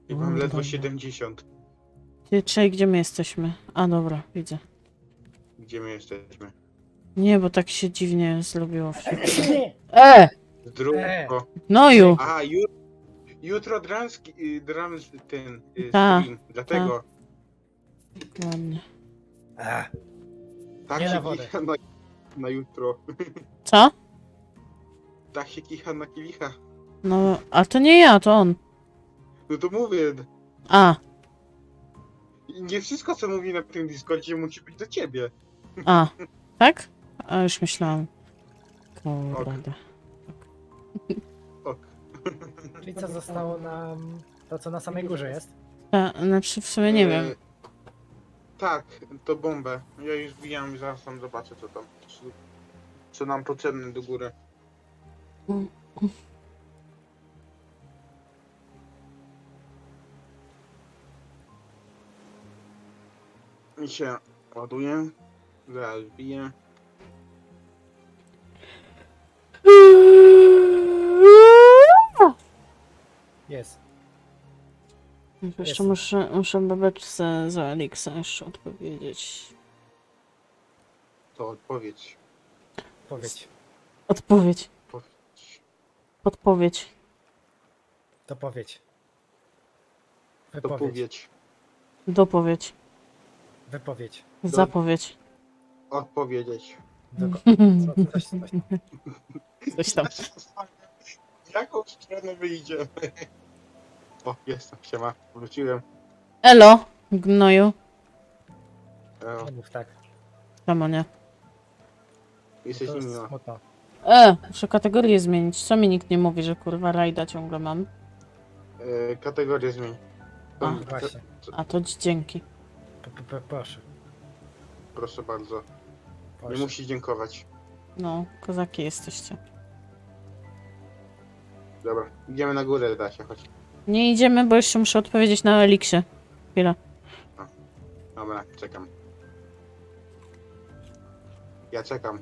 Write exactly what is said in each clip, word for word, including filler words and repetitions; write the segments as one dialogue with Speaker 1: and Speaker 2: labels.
Speaker 1: I mam
Speaker 2: Kurde.
Speaker 1: ledwo siedemdziesiąt.
Speaker 2: Ty, czej, gdzie my jesteśmy? A, dobra, widzę.
Speaker 1: Gdzie my jesteśmy?
Speaker 2: Nie, bo tak się dziwnie zrobiło w świecie. E!
Speaker 1: Zdrowo.
Speaker 3: E.
Speaker 2: Gnoju!
Speaker 1: A, ju, jutro dramski, y, drams, ten y,
Speaker 2: Ta,
Speaker 1: stream. Dlatego
Speaker 2: Ładnie.
Speaker 3: Ach,
Speaker 1: tak
Speaker 3: Nie na
Speaker 1: się
Speaker 3: wodę.
Speaker 1: kicha na, na jutro.
Speaker 2: Co?
Speaker 1: Tak się kicha na kielicha.
Speaker 2: No, a to nie ja, to on.
Speaker 1: No to mówię.
Speaker 2: A,
Speaker 1: Nie wszystko co mówi na tym Discordzie musi być do ciebie.
Speaker 2: a. Tak? A już myślałam. Kurde.
Speaker 1: Ok.
Speaker 3: czyli co zostało nam... To co na samej górze jest?
Speaker 2: A, znaczy, w sumie nie
Speaker 1: E,
Speaker 2: wiem.
Speaker 1: Tak, to bombę. Ja już wbijam i zaraz tam zobaczę co tam. Co, co nam potrzebne do góry. I się ładuje. Zaraz wbiję.
Speaker 3: Jest.
Speaker 2: Jeszcze
Speaker 3: Jest.
Speaker 2: muszę, muszę babeczce za Elixa jeszcze odpowiedzieć.
Speaker 1: To odpowiedź.
Speaker 3: Powiedz.
Speaker 2: Odpowiedź.
Speaker 1: Odpowiedź.
Speaker 2: Podpowiedź.
Speaker 3: To powiedz.
Speaker 1: To
Speaker 3: Wypowiedź.
Speaker 1: powiedź.
Speaker 2: Dopowiedź.
Speaker 3: Wypowiedź.
Speaker 2: Zapowiedź.
Speaker 1: Odpowiedzieć.
Speaker 3: Doko- co- coś, coś.
Speaker 2: Coś tam.
Speaker 1: W jaką stronę wyjdziemy? O, jestem, siema. Wróciłem.
Speaker 2: Elo, gnoju.
Speaker 1: E,
Speaker 3: Nie mów tak.
Speaker 2: Czemu nie?
Speaker 1: jesteś
Speaker 3: To jest
Speaker 1: inna.
Speaker 3: smutno.
Speaker 2: E, muszę kategorię zmienić. Co mi nikt nie mówi, że kurwa rajda ciągle mam?
Speaker 1: E, kategorię zmień.
Speaker 2: A.
Speaker 1: To-
Speaker 3: Właśnie.
Speaker 2: A to ci dzięki.
Speaker 3: P- p- p- Proszę.
Speaker 1: Proszę bardzo. Nie
Speaker 3: Proszę.
Speaker 1: musisz dziękować.
Speaker 2: No, kozaki jesteście.
Speaker 1: Dobra, idziemy na górę, Dasia, chodź.
Speaker 2: Nie idziemy, bo jeszcze muszę odpowiedzieć na Elixie. Chwila.
Speaker 1: Dobra, czekam. Ja czekam.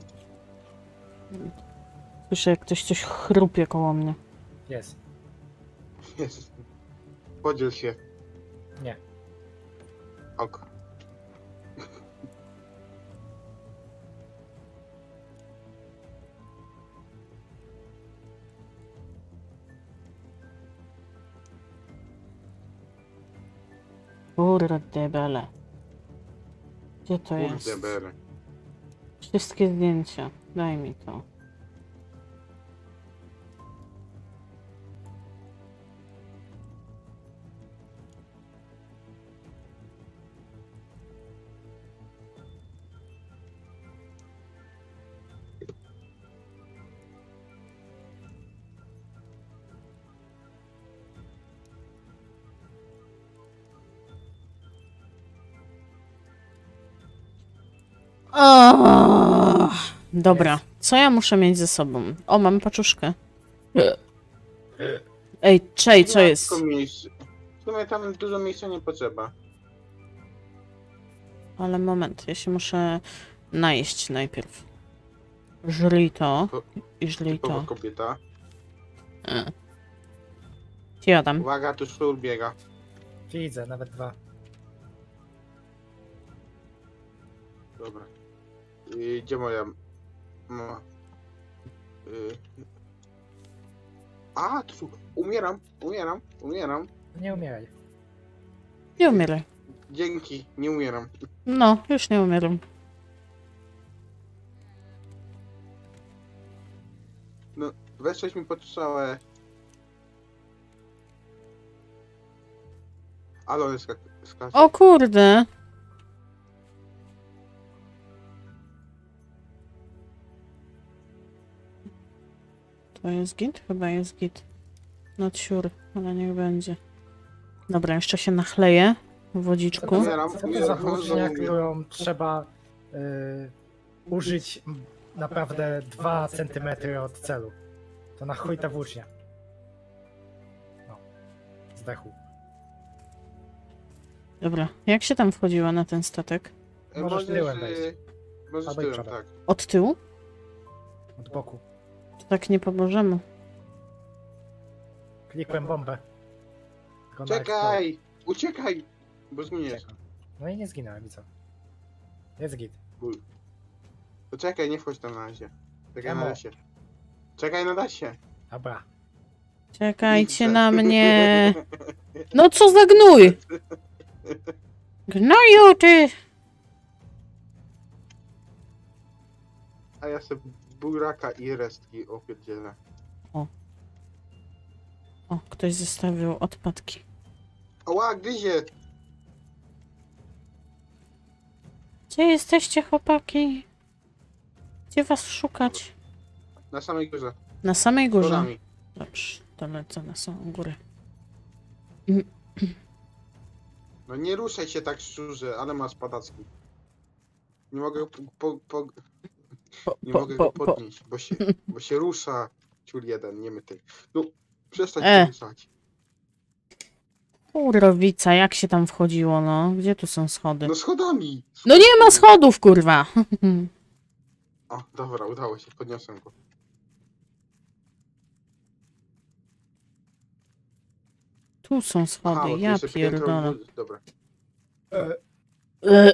Speaker 2: Słyszę, jak ktoś coś chrupie koło mnie.
Speaker 3: Jest.
Speaker 1: Jest. Podziel się.
Speaker 3: Nie.
Speaker 1: Ok.
Speaker 2: Kurde bele. Gdzie to jest?
Speaker 1: Kurde, bery.
Speaker 2: Wszystkie zdjęcia. Daj mi to. O, dobra, co ja muszę mieć ze sobą? O, mam paczuszkę. Ej, czej, co jest?
Speaker 1: Tylko miejsce. W sumie tam dużo miejsca nie potrzeba.
Speaker 2: Ale moment, ja się muszę najeść najpierw. Żryj to i żryj
Speaker 1: Typowa
Speaker 2: to.
Speaker 1: kobieta.
Speaker 2: E. Jadam.
Speaker 1: Uwaga, tu sztur biega.
Speaker 3: Widzę, nawet dwa.
Speaker 1: Dobra. I gdzie moja... No. Y... A, tu umieram, umieram, umieram.
Speaker 3: Nie umieraj.
Speaker 2: Nie umieraj.
Speaker 1: Dzięki, nie umieram.
Speaker 2: No, już nie umieram.
Speaker 1: No, weszłeś mi pod strzałę. Ale on skak skacze.
Speaker 2: O kurde. To jest git? Chyba jest git. Not sure, ale niech będzie. Dobra, jeszcze się nachleję w
Speaker 3: Co
Speaker 2: wodziczku.
Speaker 3: to, za,
Speaker 1: Umieram,
Speaker 3: co to za
Speaker 1: umieram,
Speaker 3: włócznia,
Speaker 1: umieram.
Speaker 3: którą trzeba y, użyć m, naprawdę dwa centymetry od celu? To na chuj ta włócznia. No. Zdechł.
Speaker 2: Dobra, jak się tam wchodziła na ten statek?
Speaker 1: E,
Speaker 3: Możesz tyłem
Speaker 1: y,
Speaker 3: wejść.
Speaker 1: Możesz
Speaker 3: Albo i
Speaker 1: tyłem,
Speaker 3: przodem.
Speaker 1: tak.
Speaker 2: Od tyłu?
Speaker 3: Od boku.
Speaker 2: To tak nie pomożemy.
Speaker 3: Klikłem bombę. Tylko na
Speaker 1: Czekaj! Uciekaj! Bo zginiesz.
Speaker 3: Czekam. No i nie zginąłem i co? Jest git.
Speaker 1: To czekaj, nie wchodź tam na razie. Czekaj
Speaker 3: Emo.
Speaker 1: na razie. Czekaj na razie.
Speaker 3: Dobra.
Speaker 2: Czekajcie na mnie. No co za gnój? Gnoju ty!
Speaker 1: A ja sobie buraka i resztki opierdzielę.
Speaker 2: O, ktoś zostawił odpadki.
Speaker 1: Ała, gryzie!
Speaker 2: Gdzie jesteście, chłopaki? Gdzie was szukać?
Speaker 1: Na samej górze.
Speaker 2: Na samej górze.
Speaker 1: Schodami.
Speaker 2: Dobrze, to lecę na samą górę.
Speaker 1: No nie ruszaj się tak szczurze, ale masz padacki. Nie mogę po, po, po,
Speaker 2: Po,
Speaker 1: nie
Speaker 2: po,
Speaker 1: mogę
Speaker 2: po,
Speaker 1: go
Speaker 2: po.
Speaker 1: podnieść, bo się, bo się rusza. Ciul jeden, nie my ty. No, przestań
Speaker 2: E.
Speaker 1: się ruszać.
Speaker 2: Kurwica, jak się tam wchodziło, no? Gdzie tu są schody?
Speaker 1: No schodami!
Speaker 2: No nie ma schodów, kurwa!
Speaker 1: O, dobra, udało się, podniosłem go.
Speaker 2: Tu są schody,
Speaker 1: Aha, bo tu
Speaker 2: ja
Speaker 1: jeszcze piętro
Speaker 2: pierdolę.
Speaker 1: góry. Dobra.
Speaker 3: E,
Speaker 2: E,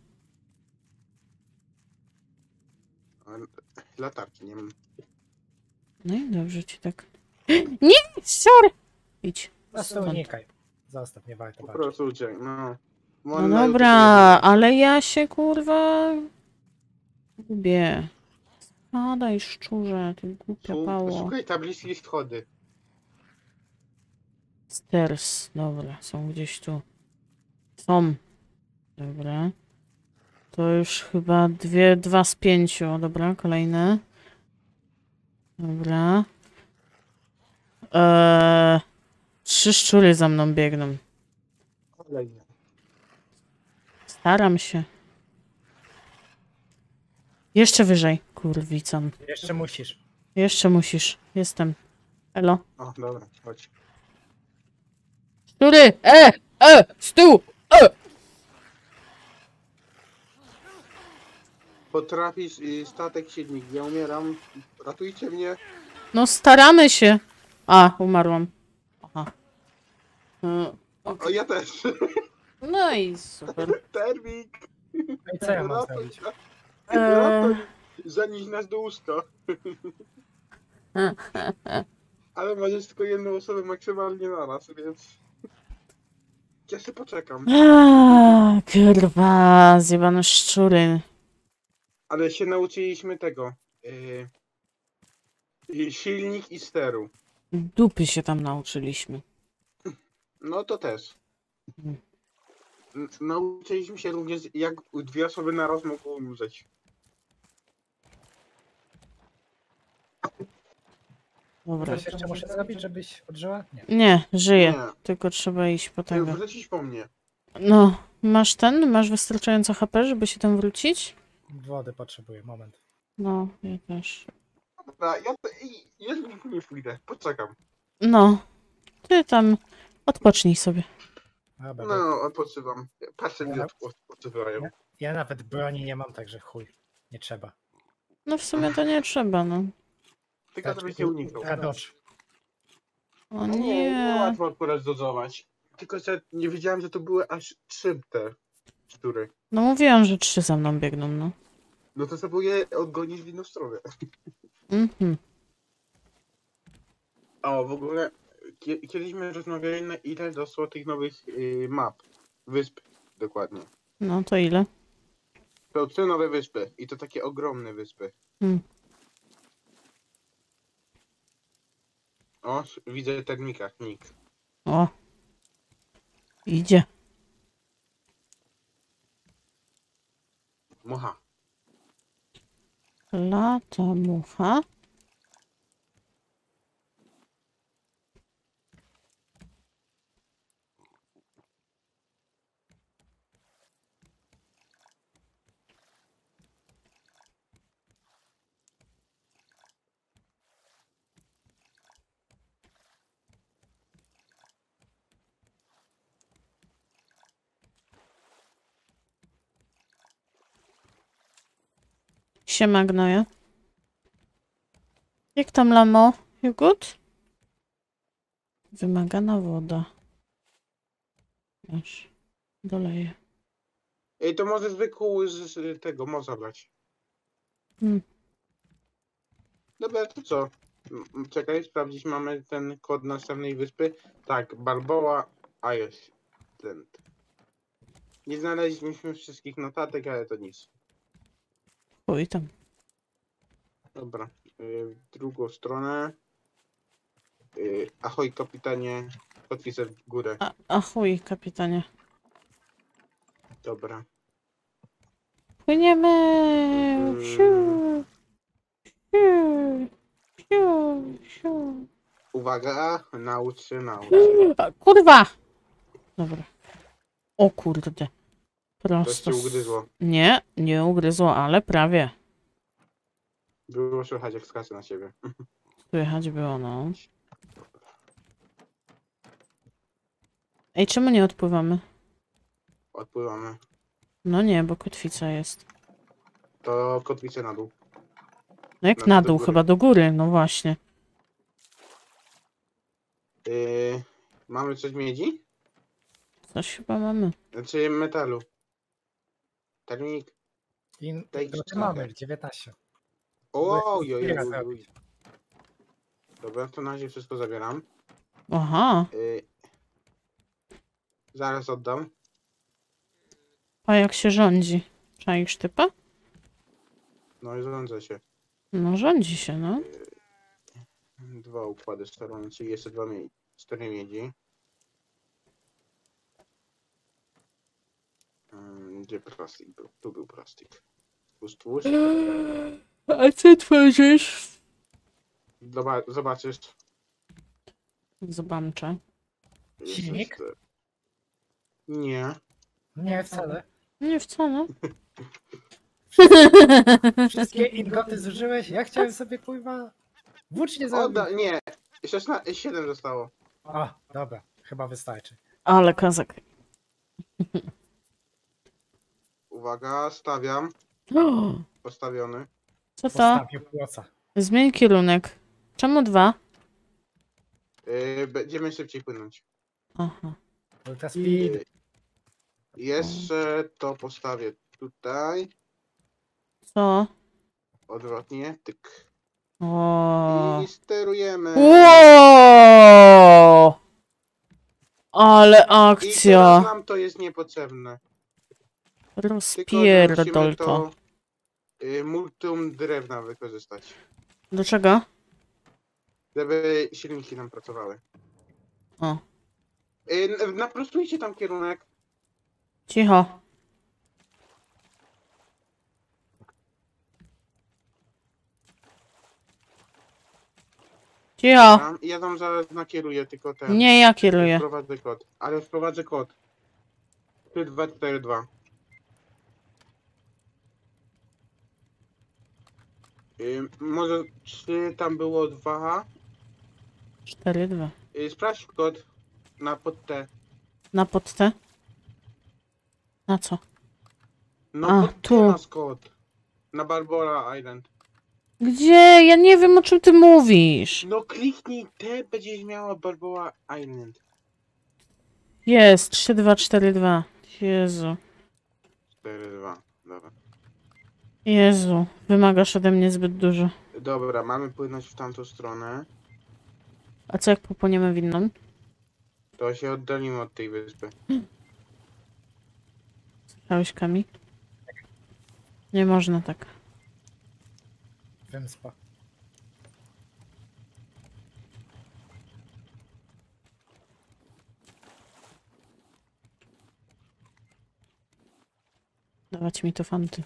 Speaker 1: Ale latarki nie mam.
Speaker 2: No i dobrze ci tak. Nie! Sorry! Idź.
Speaker 3: Na stół
Speaker 2: Stąd.
Speaker 3: unikaj. Zostaw, nie warto
Speaker 1: Po
Speaker 3: walczyć.
Speaker 1: prostu uciek, no.
Speaker 2: No dobra, ale ja się kurwa lubię. Spadaj szczurze, ty głupia pało.
Speaker 1: Szukaj tabliczki schody.
Speaker 2: Stairs, dobra, są gdzieś tu. Są. Dobra. To już chyba dwie, dwa z pięciu. Dobra, kolejne. Dobra. Eee, trzy szczury za mną biegną.
Speaker 1: Kolejne.
Speaker 2: Staram się. Jeszcze wyżej, kurwicon.
Speaker 3: Jeszcze musisz.
Speaker 2: Jeszcze musisz. Jestem. Elo.
Speaker 1: O, dobra, chodź.
Speaker 2: Szczury! E! E! Stół! E!
Speaker 1: Potrafisz y, statek silnik, ja umieram. Ratujcie mnie.
Speaker 2: No staramy się. A, umarłam. Aha. E,
Speaker 1: O, ja też.
Speaker 2: No i super.
Speaker 1: Termik.
Speaker 3: No i co ja mam
Speaker 1: Ratuj,
Speaker 3: zrobić?
Speaker 2: Eee.
Speaker 1: ratuj. Zanieś nas do łóżka. Ale możesz tylko jedną osobę maksymalnie na raz, więc... Ja się poczekam.
Speaker 2: A, kurwa, zjebane szczury.
Speaker 1: Ale się nauczyliśmy tego. Yy, yy, silnik i steru.
Speaker 2: Dupy się tam nauczyliśmy.
Speaker 1: No to też.
Speaker 2: Mhm.
Speaker 1: N- Nauczyliśmy się również, jak dwie osoby naraz mogą umrzeć.
Speaker 2: Dobra.
Speaker 3: Coś jeszcze muszę zrobić, żebyś odżyła? Nie.
Speaker 2: Nie, żyję.
Speaker 1: Nie.
Speaker 2: Tylko trzeba iść po
Speaker 1: Tego.
Speaker 2: tego.
Speaker 1: Wrócić po mnie.
Speaker 2: No, masz ten? Masz wystarczająco H P, żeby się tam wrócić?
Speaker 3: Wody potrzebuję, moment.
Speaker 2: No, ja też.
Speaker 1: Dobra, ja to, i- ja nigdy nie pójdę. Poczekam.
Speaker 2: No, ty tam odpocznij sobie.
Speaker 3: Dobra,
Speaker 1: No, odpoczywam. Patrzę,
Speaker 3: Ja-
Speaker 1: gdzie odpo- odpoczywają.
Speaker 3: ja nawet broni nie mam, także chuj. Nie trzeba.
Speaker 2: No w sumie to nie trzeba, no.
Speaker 1: Tylko żebyś nie uniknął.
Speaker 3: Radocz.
Speaker 2: O
Speaker 1: Nie, nie
Speaker 2: nie.
Speaker 1: łatwo akurat dozować. Tylko, że nie wiedziałem, że to były aż trzy te szczury.
Speaker 2: No mówiłam, że trzy za mną biegną, no.
Speaker 1: No to sobie je odgonić w inną stronę.
Speaker 2: Mhm.
Speaker 1: O, w ogóle kie- kiedyśmy rozmawiali, na ile doszło tych nowych y, map. Wysp, dokładnie.
Speaker 2: No to ile?
Speaker 1: To trzy nowe wyspy. I to takie ogromne wyspy.
Speaker 2: Hmm.
Speaker 1: O, s- widzę termika, nick.
Speaker 2: O. Idzie.
Speaker 1: Mucha.
Speaker 2: Lata mucha. Siema gnoje. Jak tam lamo? You good? Wymagana woda. Już doleję.
Speaker 1: Ej, to może zwykły z, z tego moza brać.
Speaker 2: Hmm.
Speaker 1: Dobra, to co? M- Czekaj, sprawdzić, mamy ten kod następnej wyspy. Tak, Balboa Island. Nie znaleźliśmy wszystkich notatek, ale to nic.
Speaker 2: Chuj tam.
Speaker 1: Dobra, y, w drugą stronę. Y, ahoj, kapitanie, podpisę w górę.
Speaker 2: A, ahoj, kapitanie.
Speaker 1: Dobra.
Speaker 2: Płyniemy!
Speaker 1: Mhm.
Speaker 2: Siu! Siu! Siu! Siu!
Speaker 1: Uwaga, naucz się, naucz się.
Speaker 2: A, kurwa! Dobra. O kurde.
Speaker 1: Coś
Speaker 2: Prosto.
Speaker 1: cię
Speaker 2: s-
Speaker 1: ugryzło.
Speaker 2: Nie, nie ugryzło, ale prawie.
Speaker 1: Było słychać, jak skacze na ciebie.
Speaker 2: Słychać było, no. Ej, czemu nie odpływamy?
Speaker 1: Odpływamy.
Speaker 2: No nie, bo kotwica jest.
Speaker 1: To kotwicę na dół.
Speaker 2: No jak
Speaker 1: No,
Speaker 2: na
Speaker 1: do
Speaker 2: dół,
Speaker 1: góry.
Speaker 2: chyba do góry, no właśnie.
Speaker 1: Yy, mamy coś miedzi?
Speaker 2: Coś chyba mamy.
Speaker 1: Znaczy metalu. Termik.
Speaker 3: I
Speaker 1: Daj
Speaker 3: to
Speaker 1: skrzynkę.
Speaker 3: mamy, dziewiętnaście.
Speaker 1: Oj, oj, oj,
Speaker 3: Zbiera
Speaker 1: oj,
Speaker 3: zrobić.
Speaker 1: oj. Dobra, to na razie wszystko zabieram.
Speaker 2: Aha.
Speaker 1: Yy, zaraz oddam.
Speaker 2: A jak się rządzi? Czaisz typa?
Speaker 1: No i zarządzę się.
Speaker 2: No rządzi się, no.
Speaker 1: Dwa układy sterowania, czyli jeszcze dwa mie cztery miedzi. Ym, Gdzie plastik był? Tu był plastik. Tłuszcz, tłuszcz.
Speaker 2: A co tworzysz?
Speaker 1: Zoba zobaczysz.
Speaker 2: Zobaczę.
Speaker 1: Jest
Speaker 3: Silnik?
Speaker 1: jeszcze- Nie.
Speaker 3: Nie, wcale.
Speaker 2: Nie wcale.
Speaker 3: Wszystkie ingoty zużyłeś? Ja chciałem sobie pływa włócznie zrobić.
Speaker 1: Odda, nie. szesnaście, siedem zostało.
Speaker 3: A, dobra, chyba wystarczy.
Speaker 2: Ale kozak.
Speaker 1: Uwaga, stawiam.
Speaker 2: O,
Speaker 1: Postawiony.
Speaker 2: co to?
Speaker 3: Postawił płoca.
Speaker 2: Zmień kierunek. Czemu dwa?
Speaker 1: Yy, będziemy szybciej płynąć.
Speaker 2: Aha.
Speaker 3: Ultra speed.
Speaker 1: Yy, jeszcze to postawię tutaj.
Speaker 2: Co?
Speaker 1: Odwrotnie. Tyk.
Speaker 2: O.
Speaker 1: I sterujemy.
Speaker 2: Wow! Ale
Speaker 1: I teraz
Speaker 2: akcja.
Speaker 1: nam to jest niepotrzebne. Tylko że
Speaker 2: Rozpierdol
Speaker 1: musimy
Speaker 2: to.
Speaker 1: to y, multum drewna wykorzystać.
Speaker 2: Do czego?
Speaker 1: Żeby silniki nam pracowały.
Speaker 2: O.
Speaker 1: Y, n- naprostujcie tam kierunek.
Speaker 2: Cicho. Cicho.
Speaker 1: Tam, ja tam zaraz nakieruję tylko ten.
Speaker 2: Nie, ja kieruję.
Speaker 1: Wprowadzę kod. Ale wprowadzę kod. trzy dwa cztery dwa. Y, może trzy tam było dwa.
Speaker 2: cztery dwa.
Speaker 1: Y, sprawdź kod na pod T.
Speaker 2: Na podte? Na co?
Speaker 1: No
Speaker 2: A,
Speaker 1: pod T
Speaker 2: tu.
Speaker 1: masz kod. Na Barbora Island.
Speaker 2: Gdzie? Ja nie wiem, o czym ty mówisz.
Speaker 1: No kliknij T, będziesz miała Barbora Island.
Speaker 2: Jest. trzy dwa cztery dwa. Jezu.
Speaker 1: cztery dwa. Dobra.
Speaker 2: Jezu. Wymagasz ode mnie zbyt dużo.
Speaker 1: Dobra, mamy płynąć w tamtą stronę.
Speaker 2: A co jak popłyniemy w inną?
Speaker 1: To się oddalimy od tej wyspy.
Speaker 2: Słyszałeś, Kami? Nie można tak.
Speaker 3: Wymspa.
Speaker 2: Dawać mi to fanty.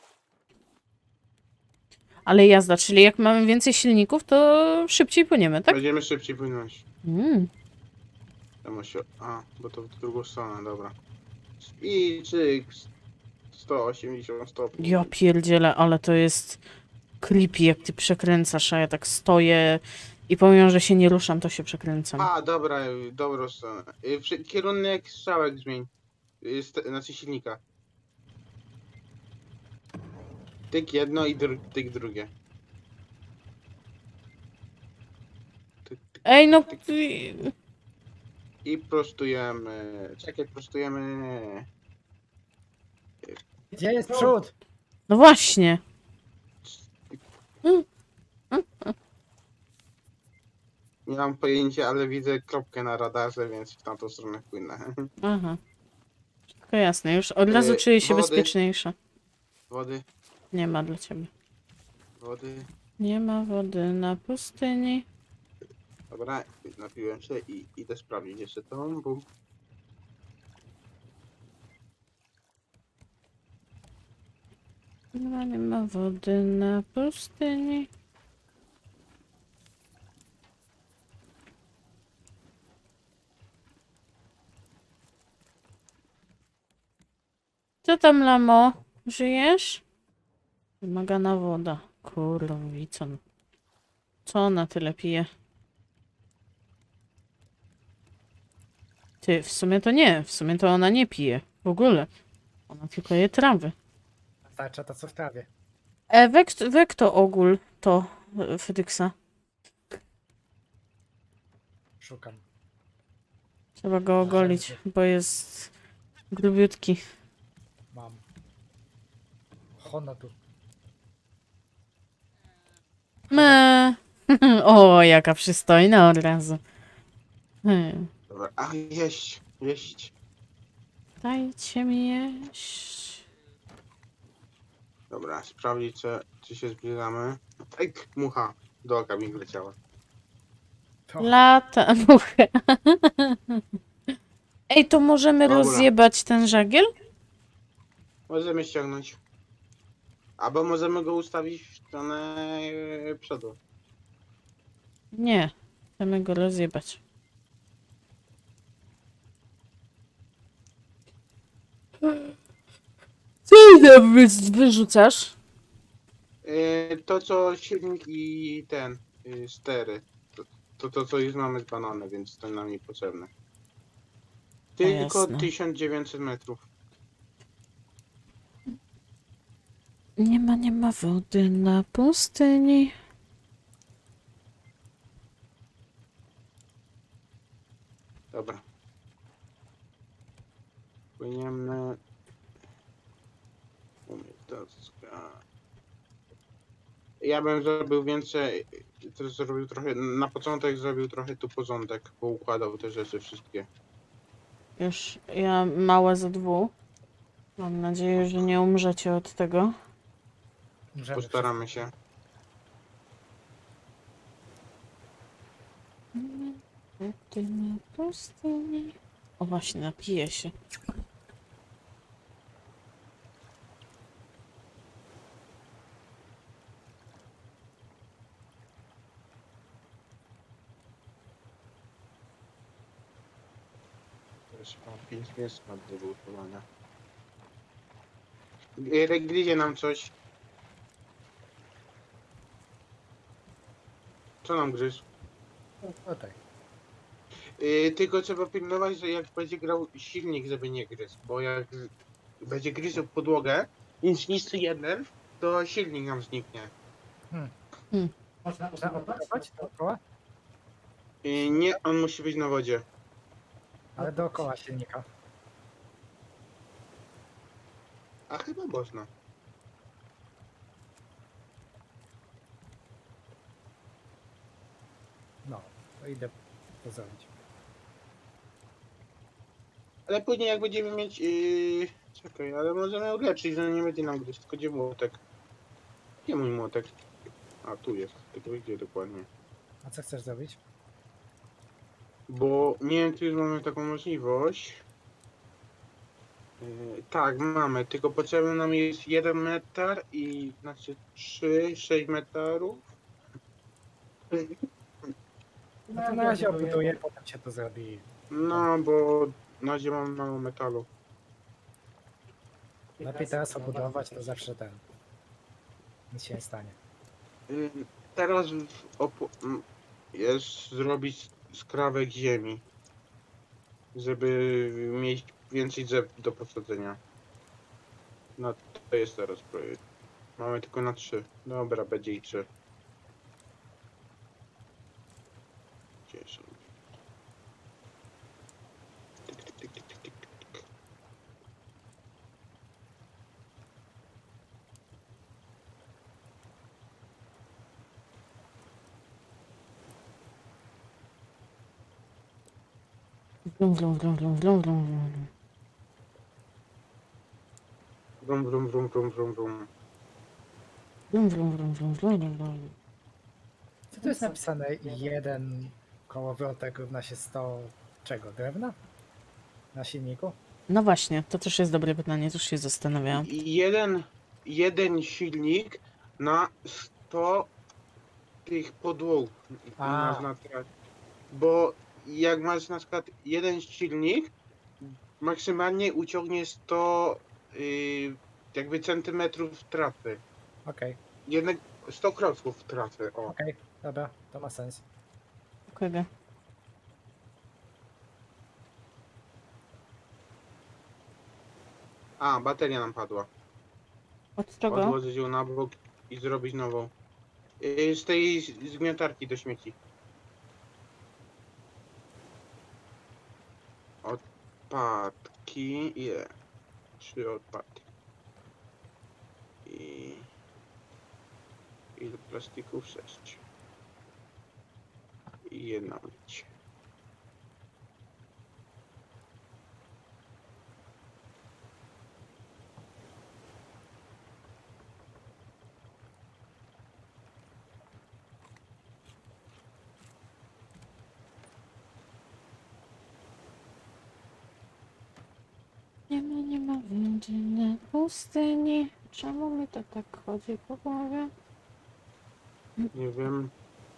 Speaker 2: Ale jazda, czyli jak mamy więcej silników, to szybciej płyniemy, tak?
Speaker 1: Będziemy szybciej płynąć.
Speaker 2: Mm.
Speaker 1: Tam się... A, bo to w drugą stronę, dobra. Spiczyk. sto osiemdziesiąt stopni.
Speaker 2: Ja pierdzielę, ale to jest creepy, jak ty przekręcasz, a ja tak stoję i pomimo, że się nie ruszam, to się przekręcam.
Speaker 1: A, dobra, dobrą stronę. Y, przy- Kierunek strzałek zmień. Y, st- Znaczy silnika. Tyk jedno i dru tyk drugie. Tyk, tyk,
Speaker 2: Ej, no...
Speaker 1: tyk.
Speaker 2: ty-
Speaker 1: I prostujemy. Czekaj, prostujemy.
Speaker 3: Gdzie jest przód?
Speaker 2: No właśnie.
Speaker 1: Nie mam pojęcia, ale widzę kropkę na radarze, więc w tamtą stronę płynę.
Speaker 2: Aha. Wszystko jasne, już od razu
Speaker 1: Yy,
Speaker 2: czuję się
Speaker 1: wody.
Speaker 2: bezpieczniejsza.
Speaker 1: Wody,
Speaker 2: Nie ma dla ciebie.
Speaker 1: wody.
Speaker 2: Nie ma wody na pustyni.
Speaker 1: Dobra, napiłem się i idę sprawdzić jeszcze to, bo...
Speaker 2: Nie ma, nie ma wody na pustyni. Co tam, lamo? Żyjesz? Wymagana woda. Kurwico. Co ona tyle pije? Ty, w sumie to nie. W sumie to ona nie pije. W ogóle. Ona tylko je trawy.
Speaker 3: Starcza to co w trawie.
Speaker 2: E, wek, wek to ogól to e, Fedyksa.
Speaker 3: Szukam.
Speaker 2: Trzeba go ogolić, bo jest grubiutki.
Speaker 3: Mam. Hono tu.
Speaker 2: Me. O, jaka przystojna od razu. Hmm.
Speaker 1: Dobra, a jeść, jeść.
Speaker 2: Dajcie mi jeść.
Speaker 1: Dobra, sprawdzić, czy, czy się zbliżamy. Tak, mucha do oka mi wleciała.
Speaker 3: To
Speaker 2: Lata mucha. Ej, to możemy
Speaker 1: Dobra.
Speaker 2: rozjebać ten żagiel?
Speaker 1: Możemy ściągnąć. Albo możemy go ustawić w stronę e, przodu.
Speaker 2: Nie. Chcemy go rozjebać. Co tam wy- wyrzucasz?
Speaker 1: E, to co silnik i ten, y, stery. To, to to co już mamy zbanane, więc to nam niepotrzebne. Tylko
Speaker 2: jasne.
Speaker 1: tysiąc dziewięćset metrów.
Speaker 2: Nie ma, nie ma wody na pustyni.
Speaker 1: Dobra. Płyniemy. Umiejętnostka. Ja bym zrobił więcej. Też zrobił trochę. Na początek zrobił trochę tu porządek. Poukładał te rzeczy wszystkie.
Speaker 2: Już ja małe ze dwóch. Mam nadzieję, że nie umrzecie od tego.
Speaker 3: umrzemy.
Speaker 1: Postaramy się.
Speaker 2: Wody na pustyni. O właśnie, napiję się.
Speaker 1: Już mam pięć miejsc na wybudowania. Gryzie nam coś. Co nam gryzł?
Speaker 3: No tak.
Speaker 1: Yy, tylko trzeba pilnować, że jak będzie grał silnik, żeby nie gryzł, bo jak z- będzie gryzł podłogę i zniszczy jeden, to silnik nam zniknie.
Speaker 3: Można, można obudować dookoła?
Speaker 1: Yy, nie, on musi być na wodzie.
Speaker 3: Ale dookoła silnika.
Speaker 1: A chyba można.
Speaker 3: No, to idę to zrobić.
Speaker 1: Ale później jak będziemy mieć... Yy... Czekaj, ale możemy uleczyć, że nie będzie nam gryźć, tylko gdzie młotek? Gdzie mój młotek? A, tu jest, tylko gdzie dokładnie?
Speaker 3: A co chcesz zrobić?
Speaker 1: Bo nie wiem, czy już mamy taką możliwość. Yy, tak, mamy, tylko potrzebny nam jest jeden metar i znaczy trzy, sześć metarów.
Speaker 3: No to na razie obuduję, potem się to zrobi.
Speaker 1: No, bo na razie mam mało metalu.
Speaker 3: Lepiej teraz obudować, to zawsze ten. Nic się nie stanie.
Speaker 1: Yy, teraz w opo- m, jest zrobić skrawek ziemi, żeby mieć więcej drzew do posadzenia. No to jest teraz projekt. Mamy tylko na trzy. Dobra, będzie i trzy. Gdzie są?
Speaker 2: Wrum, wrum, wrum, wrum, wrum, wrum, wrum.
Speaker 1: Brum, brum, brum, brum, brum, brum.
Speaker 2: Wrum, wrum, wrum, wrum, wrum, wrum, wrum.
Speaker 3: Co tu jest napisane? Jeden kołowrotek równa się sto czego? Drewna? Na silniku?
Speaker 2: No właśnie, to też jest dobre pytanie, też się zastanawiałam.
Speaker 1: I jeden, jeden silnik na sto tych podłóg
Speaker 3: A.
Speaker 1: można trafić. Bo jak masz na przykład jeden silnik, maksymalnie uciągnie sto yy, jakby centymetrów trasy.
Speaker 3: Okej,
Speaker 1: Jedne, sto kroków trasy, o.
Speaker 3: okej, dobra, to ma sens.
Speaker 2: Kogo?
Speaker 1: A, bateria nam padła.
Speaker 2: Od czego?
Speaker 1: Odłożyć ją na bok i zrobić nową. Yy, z tej zgniatarki do śmieci. Odpadki. Ile? Trzy odpadki. I... Ile plastików? Sześć. I jedna myć.
Speaker 2: Nie ma, nie ma windy na pustyni. Czemu mi to tak chodzi po głowie?
Speaker 1: Nie wiem.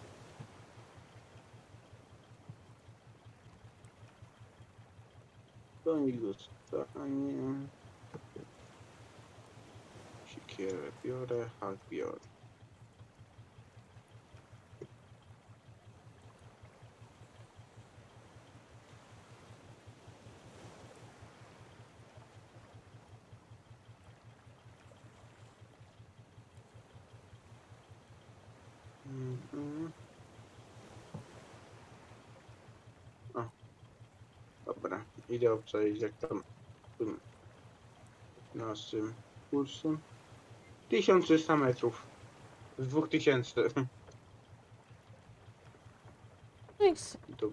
Speaker 1: To mi zostanie. Siekierę biorę, hak biorę. Mhm. O. Dobra, idę obczaić jak tam tym naszym kursem. tysiąc trzysta metrów. Z dwóch tysięcy.
Speaker 2: Nice.
Speaker 1: To...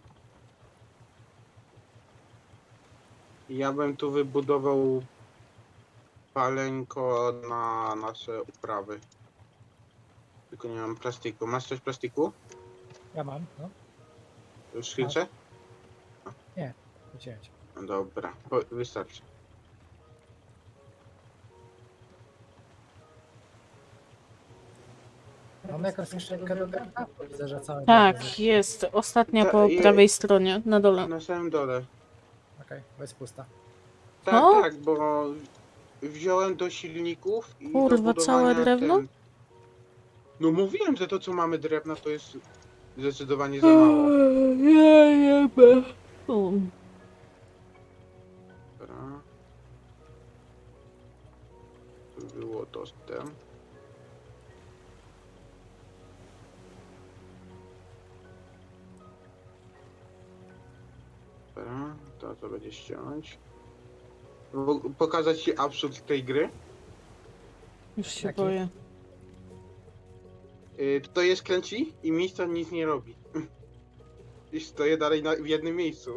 Speaker 1: Ja bym tu wybudował palenko na nasze uprawy. Tylko nie mam plastiku. Masz coś plastiku?
Speaker 3: Ja mam, no.
Speaker 1: Już skrzynce?
Speaker 3: Wróciłem cię.
Speaker 1: No dobra, po, wystarczy.
Speaker 3: Mamy jakąś skrzynkę do drewna? Widzę, że całe
Speaker 2: Tak, jest. Ostatnia
Speaker 1: Ta-
Speaker 2: po
Speaker 1: je-
Speaker 2: prawej stronie, na dole.
Speaker 1: Na samym dole.
Speaker 3: Okej, bo jest pusta.
Speaker 1: Tak,
Speaker 2: O!
Speaker 1: tak, bo wziąłem do silników i
Speaker 2: Kurwa,
Speaker 1: do budowania
Speaker 2: całe drewno?
Speaker 1: Ten... No mówiłem, że to co mamy drewna to jest zdecydowanie za mało.
Speaker 2: Ja jebę.
Speaker 1: Dobra. Tu było dostęp. Dobra, to co będzie ściąć. W- Pokazać ci absurd tej gry.
Speaker 2: Już się
Speaker 3: Jaki?
Speaker 2: boję.
Speaker 1: Yy, to jest kręci i miejsce nic nie robi. I stoję dalej na, w jednym miejscu.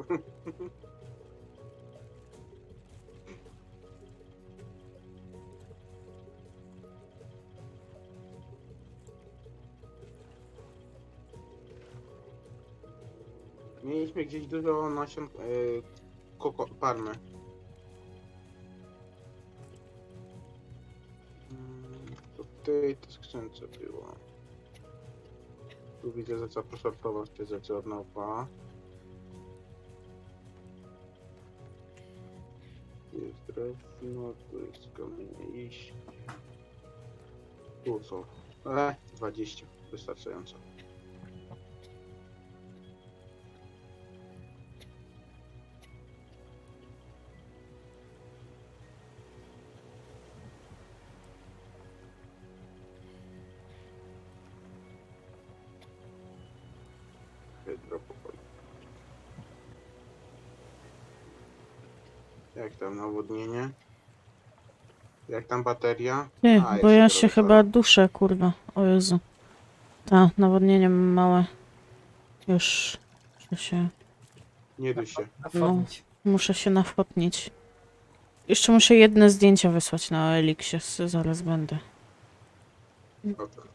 Speaker 1: Mieliśmy gdzieś dużo nasion yy, koko palmy. Mm, to w tej to skrzynce było. Tu widzę, że trzeba posortować te rzeczy od nowa. Tu jest drewno, tu jest kamienie iść. Tu co? E, dwadzieścia. Wystarczająco. Hydropokój. Jak tam nawodnienie? Jak tam bateria?
Speaker 2: Ty,
Speaker 1: A,
Speaker 2: bo
Speaker 1: jest
Speaker 2: ja się
Speaker 1: hydropokój.
Speaker 2: chyba duszę, kurwa. O Jezu. Ta, nawodnienie mam małe. Już, że się
Speaker 1: Nie duś się.
Speaker 3: Nafodnić.
Speaker 2: Muszę się nafotnić. Jeszcze muszę jedne zdjęcia wysłać na Eliksie, s- zaraz będę.
Speaker 1: Ok.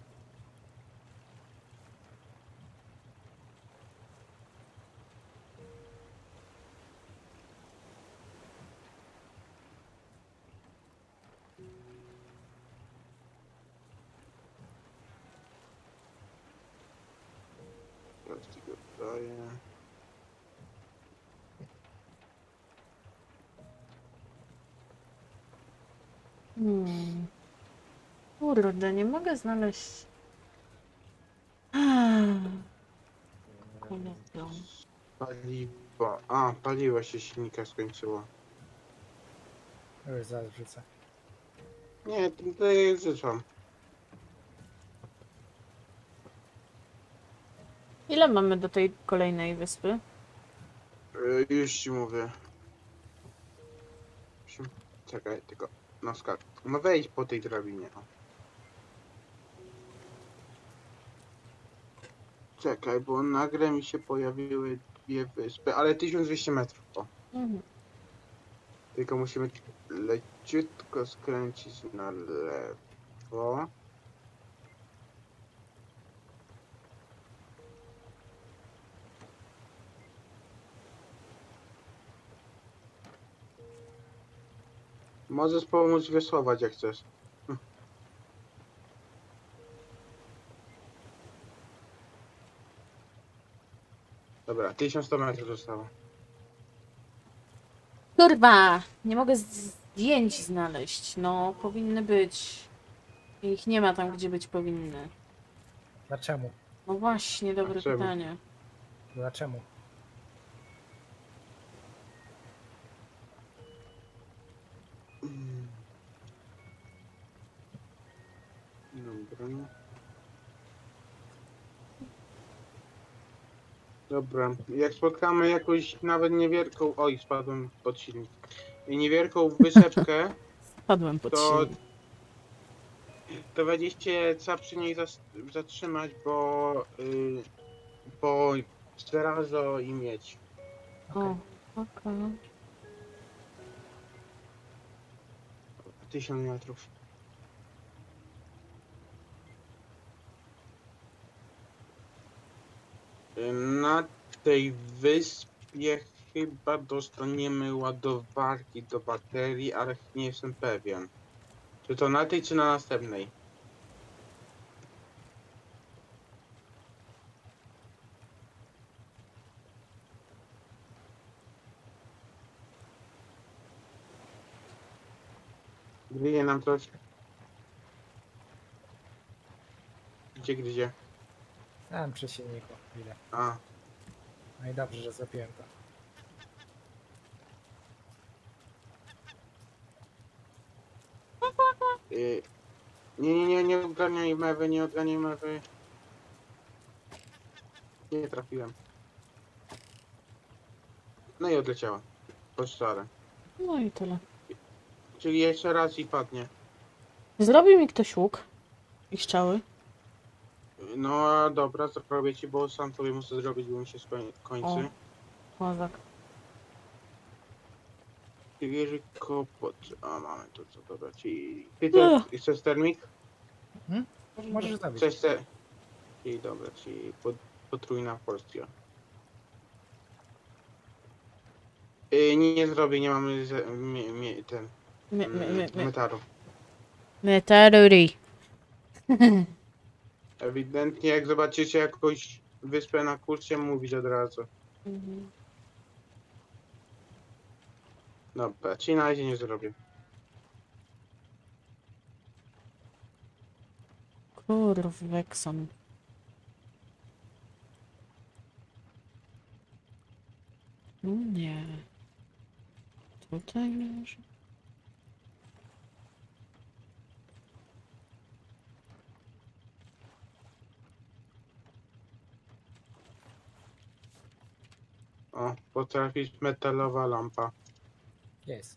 Speaker 1: Teraz ci go daję.
Speaker 2: Hmm. Kurde, nie mogę znaleźć... Ah, Koleżą.
Speaker 1: Paliwo. A, paliwo się silnika skończyło.
Speaker 3: Już zaraz wrzucę.
Speaker 1: Nie, to to jest rzeczą.
Speaker 2: Ile mamy do tej kolejnej wyspy?
Speaker 1: Yy, już ci mówię. Musimy- Czekaj, tylko na skak. No wejdź po tej drabinie. O. Czekaj, bo na grę mi się pojawiły dwie wyspy, ale tysiąc dwieście metrów. O.
Speaker 2: Mhm.
Speaker 1: Tylko musimy leciutko skręcić na lewo. Możesz pomóc wiosłować jak chcesz. Hm. Dobra, tysiąc sto metrów zostało.
Speaker 2: Kurwa! Nie mogę zdjęć znaleźć. No, powinny być. Ich nie ma tam, gdzie być powinny.
Speaker 3: Dlaczego?
Speaker 2: No właśnie, dobre
Speaker 1: A czemu?
Speaker 2: pytanie.
Speaker 3: Dlaczego?
Speaker 1: Mm. Dobra. Dobra, jak spotkamy jakąś nawet niewielką... Oj, spadłem pod silnik. Niewielką wysepkę,
Speaker 2: Padłem pod
Speaker 1: To-
Speaker 2: silnik.
Speaker 1: to będziecie trzeba przy niej zas- zatrzymać, bo... Yy, bo żelazo i miedź.
Speaker 2: O, okej.
Speaker 1: tysiąc metrów. Yy, Na tej wyspie chyba dostaniemy ładowarki do baterii, ale nie jestem pewien. Czy to na tej, czy na następnej? Gryzie nam coś. Gdzie, gdzie?
Speaker 3: Tam przy silniku. Chwilę.
Speaker 1: A,
Speaker 3: No i dobrze, że zrobiłem to.
Speaker 1: y, nie, nie, nie, nie odganiaj mewy, nie odganiaj mewy. Nie trafiłem. No i odleciała. Po strzale.
Speaker 2: No i tyle.
Speaker 1: Czyli jeszcze raz i padnie.
Speaker 2: Zrobił mi ktoś łuk i strzały.
Speaker 1: No a dobra, zrobię ci, bo sam sobie muszę zrobić, bo mi się skoń- kończy.
Speaker 2: Kozak.
Speaker 1: Wieży kopot. A mamy to co dobra, ci. Ty też chcesz termik?
Speaker 3: Możesz zrobić.
Speaker 1: Chcesz te... I dobra, ci pod, potrójna porcja. Yy, nie zrobię, nie mamy z, mi, mi, ten
Speaker 2: My, my, my, my.
Speaker 1: metalu.
Speaker 2: Metaruri.
Speaker 1: Ewidentnie jak zobaczycie jakąś wyspę na kursie, mówić od razu.
Speaker 2: Mhm.
Speaker 1: Dobra, ci na razie nie zrobię.
Speaker 2: Kurwekson. No nie. Tutaj może.
Speaker 1: O, potrafisz metalowa lampa.
Speaker 3: Jest.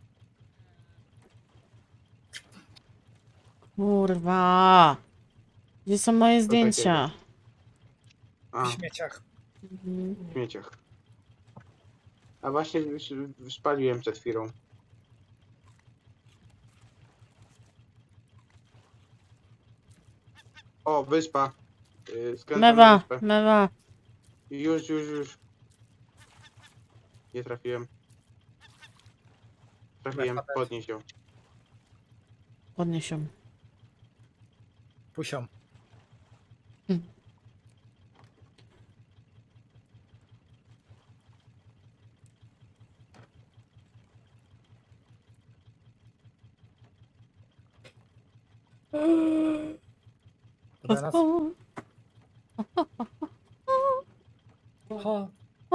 Speaker 2: Kurwa. Gdzie są moje
Speaker 1: To
Speaker 2: zdjęcia?
Speaker 1: A,
Speaker 3: W śmieciach.
Speaker 2: Mhm.
Speaker 1: w śmieciach. A właśnie już spaliłem przed chwilą. O, wyspa. Yy, skręcam na
Speaker 2: Mewa,
Speaker 1: wyspę.
Speaker 2: mewa.
Speaker 1: Już, już, już. Nie trafiłem. Trafiłem,
Speaker 3: Wyspa też.
Speaker 1: podnieś ją.
Speaker 2: Podnieś ją.
Speaker 3: Pusią. Dobranoc. Ho.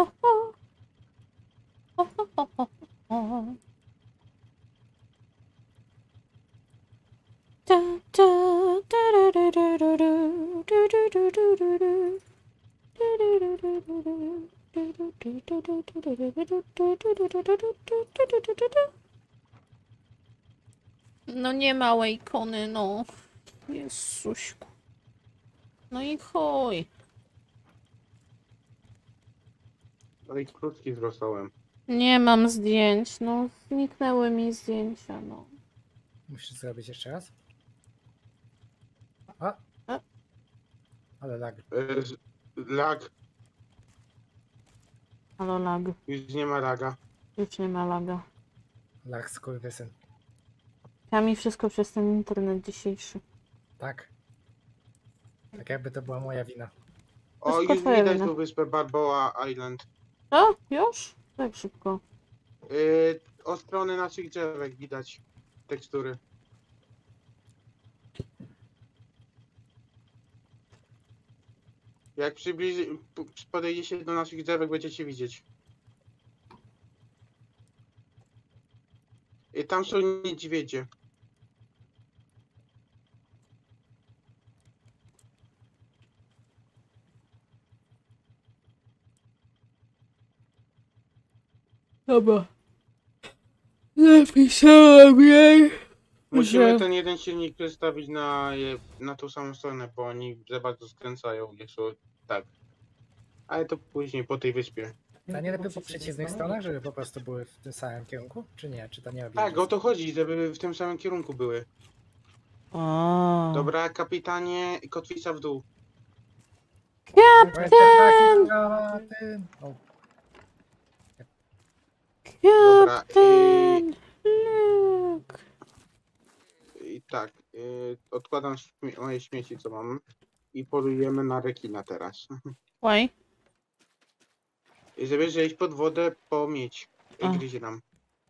Speaker 2: No nie małe ikony, no. Jezuśku. No i chuj.
Speaker 1: Ale i krótki z rosołem.
Speaker 2: Nie mam zdjęć, no. Zniknęły mi zdjęcia, no.
Speaker 3: Musisz zrobić jeszcze raz. A.
Speaker 2: A.
Speaker 3: Ale lag.
Speaker 1: Yy, z- lag.
Speaker 2: Halo, lag.
Speaker 1: Już nie ma laga.
Speaker 2: Już nie ma laga.
Speaker 3: Lag skurwysyn.
Speaker 2: Ja mi wszystko przez ten internet dzisiejszy.
Speaker 3: Tak. Tak jakby to była moja wina.
Speaker 1: O,
Speaker 2: Wszystko
Speaker 1: już
Speaker 2: twoja
Speaker 1: widać
Speaker 2: wina.
Speaker 1: tu wyspę Balboa Island.
Speaker 2: O, już? Tak szybko.
Speaker 1: Yy, od strony naszych drzewek widać tekstury. Jak przybliży, p- podejdzie się do naszych drzewek, będziecie widzieć. I tam są niedźwiedzie.
Speaker 2: Dobra. Napisałam jej.
Speaker 1: Musimy
Speaker 2: Że-
Speaker 1: ten jeden silnik przestawić na, je- na tą samą stronę, bo oni za bardzo skręcają, jak są tak. Ale to później, po tej wyspie.
Speaker 3: A nie lepiej po przeciwnych stronach, żeby po prostu były w tym samym kierunku? Czy nie? Czy to nie robi
Speaker 1: Tak,
Speaker 3: różnicy?
Speaker 1: o to chodzi, żeby w tym samym kierunku były.
Speaker 2: O.
Speaker 1: Dobra, kapitanie, kotwica w dół.
Speaker 3: Kapitan! Kapitan! O,
Speaker 1: Dobra, i,
Speaker 2: Kapitan Luke.
Speaker 1: i tak, y, odkładam śmie moje śmieci, co mam. I polujemy na rekina teraz.
Speaker 2: Łaj.
Speaker 1: I żeby zejść pod wodę, po miedź.
Speaker 2: A.
Speaker 1: I gryzie nam.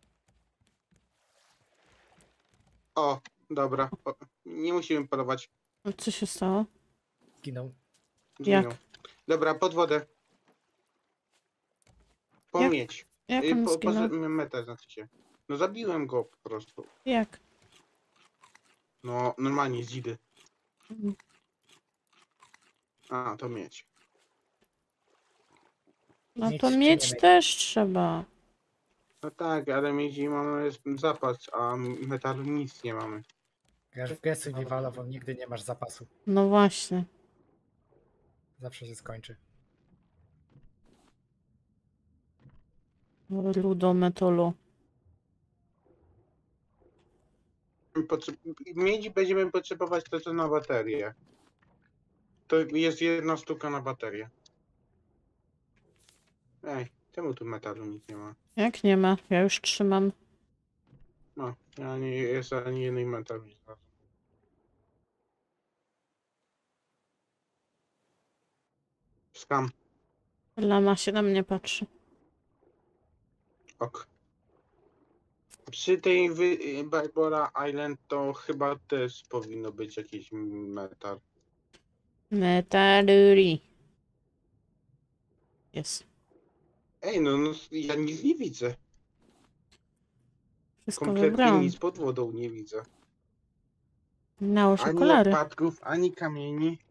Speaker 1: O, dobra. O, nie musimy polować.
Speaker 2: A co się stało?
Speaker 3: zginął.
Speaker 1: Zginął.
Speaker 2: Jak?
Speaker 1: Dobra, pod wodę. Po
Speaker 2: Jak?
Speaker 1: miedź.
Speaker 2: Jak
Speaker 1: Y,
Speaker 2: on
Speaker 1: po, po,
Speaker 2: zginął?
Speaker 1: metę znaczy się. No zabiłem go po prostu.
Speaker 2: Jak?
Speaker 1: No, normalnie z idy.
Speaker 2: Mhm.
Speaker 1: A, to miedź.
Speaker 2: No
Speaker 3: Mieć
Speaker 2: to
Speaker 3: czy
Speaker 2: mieć
Speaker 3: nie mieć?
Speaker 2: też trzeba.
Speaker 1: No tak, ale miedzi mamy zapas, a metalu nic nie mamy.
Speaker 3: Grasz w grę survivalową, nigdy nie masz zapasu.
Speaker 2: No właśnie.
Speaker 3: Zawsze się skończy.
Speaker 2: Rudo metolu.
Speaker 1: Potrze- miedzi będziemy potrzebować też na baterię. To jest jedna sztuka na baterię. Ej, czemu tu metalu nic nie ma?
Speaker 2: Jak nie ma? Ja już trzymam.
Speaker 1: No, ja nie jest ani jednej metalu nie znalazłem. Skam.
Speaker 2: Lama się na mnie patrzy.
Speaker 1: Ok. Przy tej wy... Barbora Island to chyba też powinno być jakiś metal.
Speaker 2: Metaluri. Jest.
Speaker 1: Ej, no, no ja nic nie widzę.
Speaker 2: Wszystko
Speaker 1: Kompletnie
Speaker 2: wybrałam.
Speaker 1: nic pod wodą nie widzę.
Speaker 2: Nałóż
Speaker 1: Ani
Speaker 2: okulary.
Speaker 1: odpadków, ani kamieni.